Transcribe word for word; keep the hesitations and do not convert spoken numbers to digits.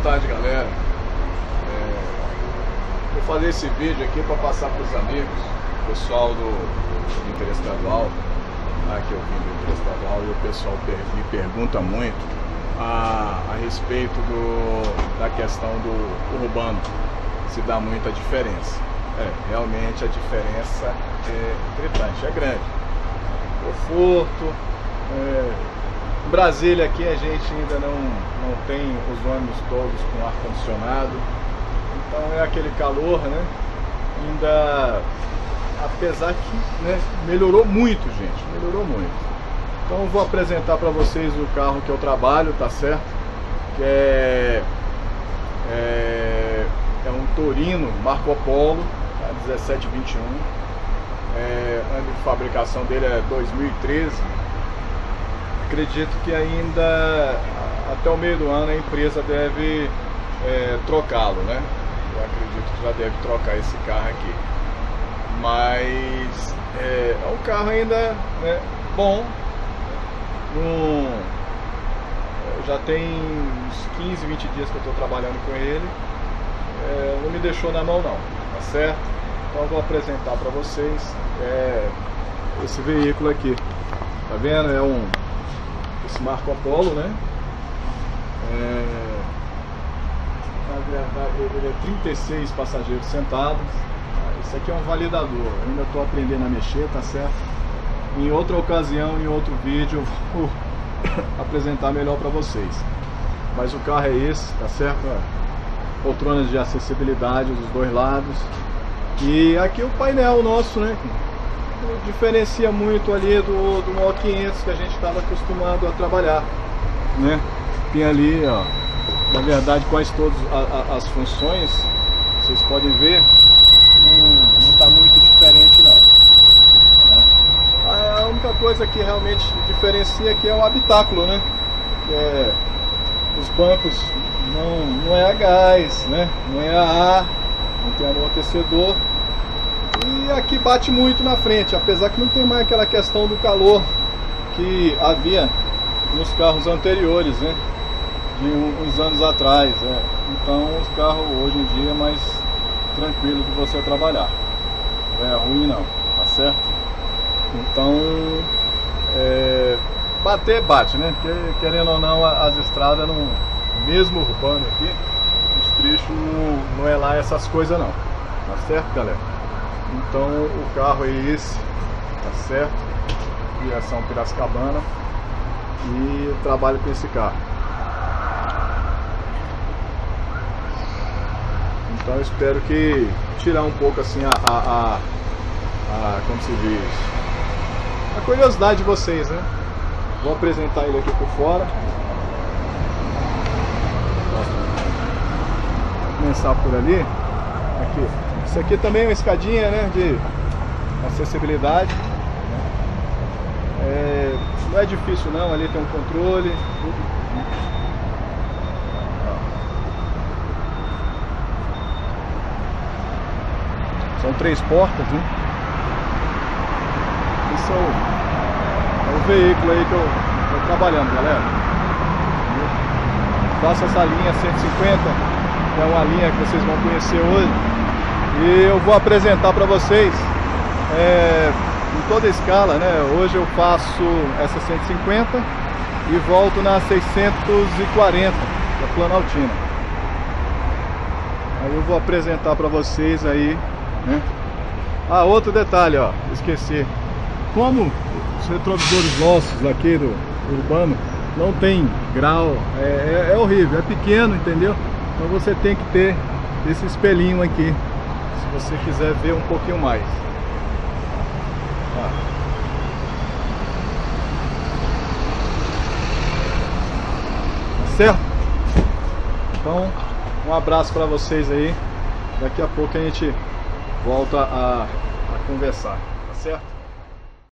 tarde, galera. É, vou fazer esse vídeo aqui para passar para os amigos, pessoal do, do Interestadual, tá, que eu vim do Interestadual, e o pessoal per, me pergunta muito a, a respeito do, da questão do urbano, se dá muita diferença. É, realmente a diferença é gritante, é grande. Conforto. É, em Brasília aqui a gente ainda não, não tem os ônibus todos com ar-condicionado, então é aquele calor, né? Ainda, apesar que, né, melhorou muito, gente, melhorou muito. Então eu vou apresentar para vocês o carro que eu trabalho, tá certo? Que é, é, é um Torino Marco Polo, tá? dezessete vinte e um, é, ano de fabricação dele é dois mil e treze. Acredito que ainda até o meio do ano a empresa deve é, trocá-lo, né? Eu acredito que já deve trocar esse carro aqui. Mas é, é um carro ainda, né, bom. Um, já tem uns quinze, vinte dias que eu estou trabalhando com ele. É, não me deixou na mão não, tá certo? Então eu vou apresentar para vocês é, esse veículo aqui. Tá vendo? É um esse Marco Polo, né? É, na verdade ele é trinta e seis passageiros sentados. Esse aqui é um validador, eu ainda estou aprendendo a mexer, tá certo? Em outra ocasião, em outro vídeo, eu vou apresentar melhor para vocês. Mas o carro é esse, tá certo? Poltronas de acessibilidade dos dois lados. E aqui o painel nosso, né? Diferencia muito ali do, do Mó quinhentos que a gente estava acostumado a trabalhar, né? Tem ali, ó, na verdade quase todas as funções, vocês podem ver, não, não tá muito diferente não, né? A única coisa que realmente diferencia aqui é o habitáculo, né? Que é, os bancos não, não é a gás, né? Não é a ar, não tem amortecedor. E aqui bate muito na frente, apesar que não tem mais aquela questão do calor que havia nos carros anteriores, né? De uns anos atrás, né? Então os carros hoje em dia é mais tranquilo de você trabalhar, não é ruim não, tá certo? Então é, bater bate, né? Porque, querendo ou não, as estradas, não, mesmo urbano aqui, os trechos não, não é lá essas coisas não, tá certo, galera? Então o carro é esse, tá certo? Viação Piracicabana, e eu trabalho com esse carro. Então eu espero que tirar um pouco assim a, a, a, a como se diz, a curiosidade de vocês, né? Vou apresentar ele aqui por fora. Vou começar por ali. Aqui. Isso aqui também é uma escadinha, né, de acessibilidade. É, não é difícil não, ali tem um controle. São três portas, né? Esse é o, é o veículo aí que eu estou trabalhando, galera. Faço essa linha cento e cinquenta, que é uma linha que vocês vão conhecer hoje. E eu vou apresentar para vocês é, em toda a escala, né? Hoje eu faço essa cento e cinquenta e volto na seiscentos e quarenta, da Planaltina. Aí eu vou apresentar para vocês aí, né? Ah, outro detalhe, ó, esqueci. Como os retrovisores nossos aqui do urbano não tem grau, é, é, é horrível, é pequeno, entendeu? Então você tem que ter esse espelhinho aqui, se você quiser ver um pouquinho mais. Ah. Certo? Então, um abraço para vocês aí. Daqui a pouco a gente volta a, a conversar, tá certo?